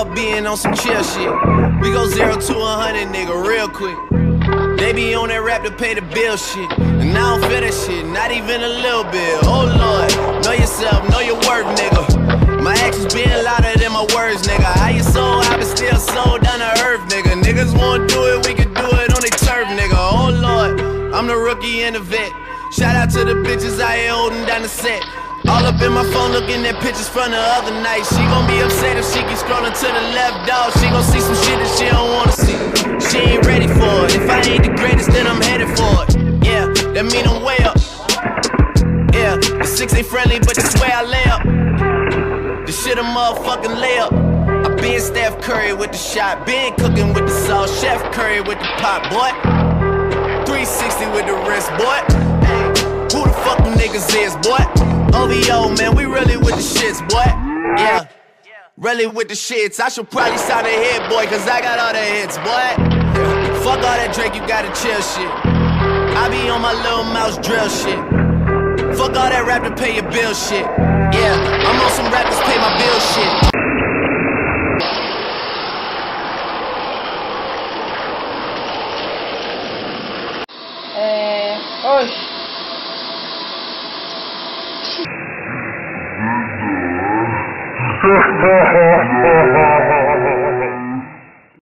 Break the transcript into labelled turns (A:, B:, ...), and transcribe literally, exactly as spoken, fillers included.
A: up being on some chill shit. We go zero to a hundred, nigga, real quick. They be on that rap to pay the bill shit, and I don't feel that shit, not even a little bit. Oh Lord, know yourself, know your worth, nigga. My actions being louder than my words, nigga. How you so high but still so down to earth, nigga. Niggas won't do it, we can do it on their turf, nigga. Oh Lord, I'm the rookie and the vet. Shout out to the bitches out here holding down the set. All up in my phone looking at pictures from the other night. She gon' be upset if she keep scrolling to the left, dog. She gon' see some shit that she don't wanna see. She ain't ready for it. If I ain't the greatest, then I'm headed for it. Yeah, that mean I'm way up. Yeah, the six ain't friendly, but that's where I lay up. The shit a motherfucking layup. I been Steph Curry with the shot, been cooking with the sauce, Chef Curry with the pot, boy. three sixty with the wrist, boy. Hey, who the fuck them niggas is, boy? O V O, man, we really with the shits, boy. Yeah, really with the shits. I should probably sign a hit, boy, cause I got all the hits, boy. Yeah. Fuck all that Drake, you gotta chill shit. I be on my little mouse drill shit. Fuck all that rap to pay your bill shit. Yeah, I'm on some rappers pay my bill shit.
B: É... Oxe.
C: Ha ha ha ha ha!